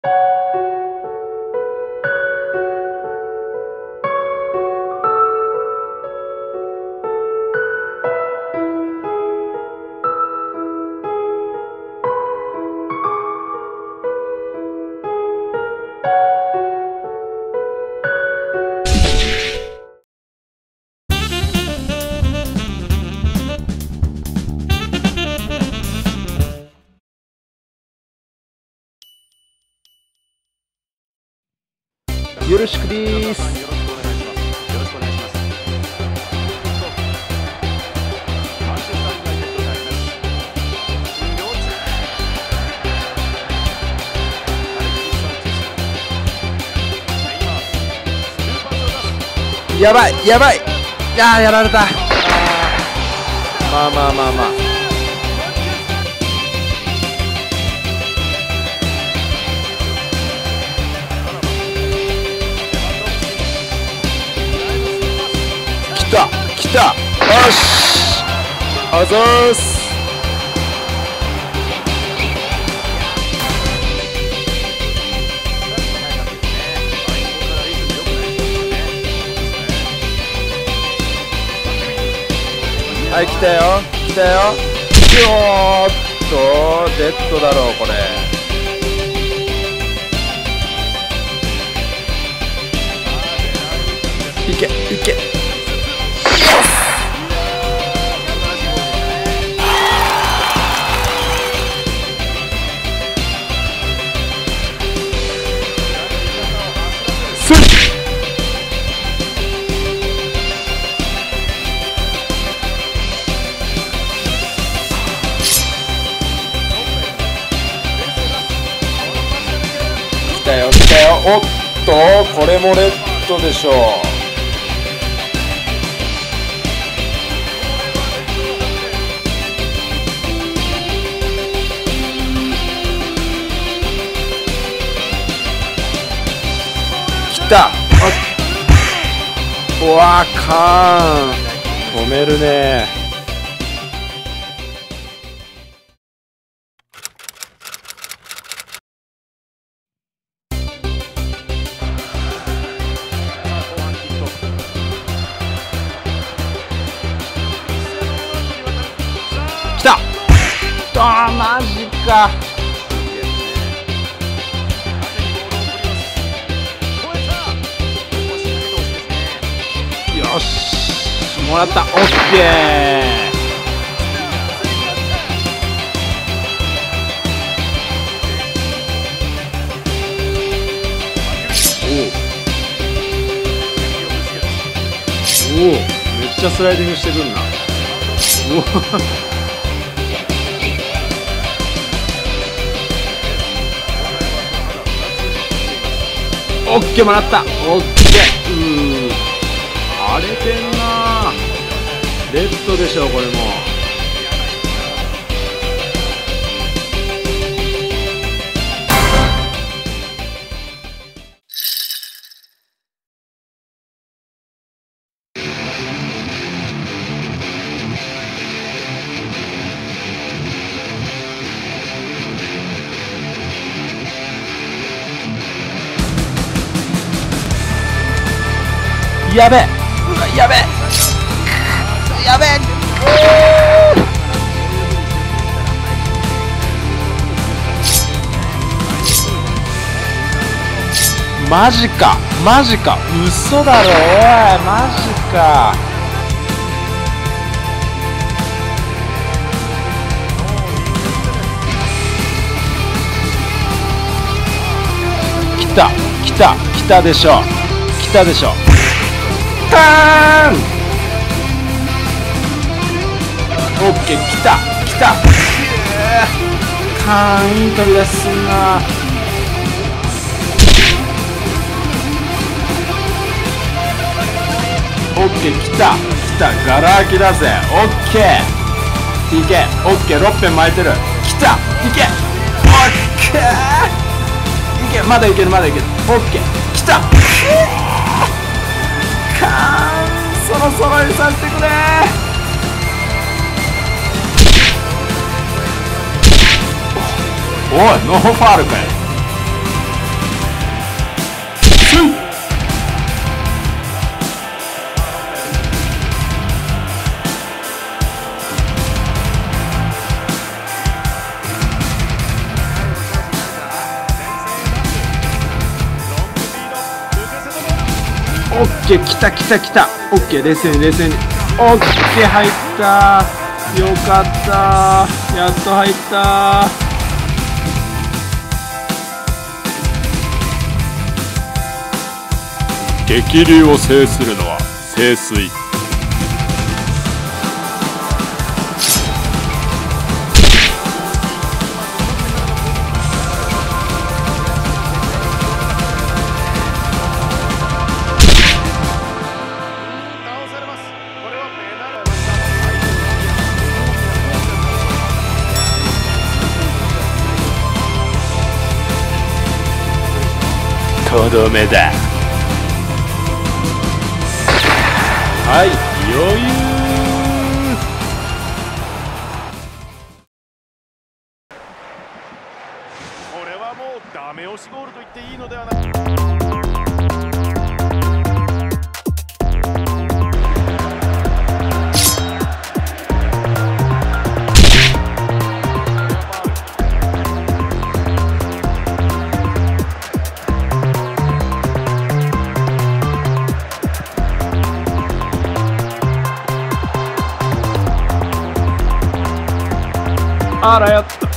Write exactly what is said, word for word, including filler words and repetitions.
よろしくです。やばいやばい、あーやられた。あまあまあまあまあ来た来た、よしあざーす。はい来たよ来たよ。おーっとデッドだろうこれ。いけいけ、スッ来たよ来たよ。おっとこれもレッドでしょう。来た。うわーカーン止めるね。来た。あーマジか。よしもらった。オッケー。おおめっちゃスライディングしてくんな。おおオッケーもらった。オッケー。うー荒れてんな。レッドでしょこれも。やべえ、うわやべえやべえ。マジかマジか、嘘だろおいマジか。来た来た来たでしょ来たでしょ。ターンオッケー来た来た。カーンいい飛び出しすんな。オッケー来た来た、ガラ空きだぜ。オッケーいけ。オッケーろっぺん巻いてる。来たいけ。オッケーいけ、まだいけるまだいける。オッケー来た。カーンそろそろにさせてくれ。おいノーファールかよ。 オッケー、来た来た来た。オッケー、冷静に冷静に。オッケー、入った。よかった。やっと入った。 激流を制するのは聖水。とどめだ。はい、余裕。 これはもうダメ押しゴールと言っていいのではない。 あら、やった。